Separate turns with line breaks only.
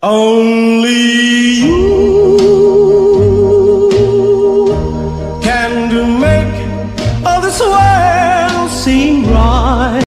Only you can make all this world seem right.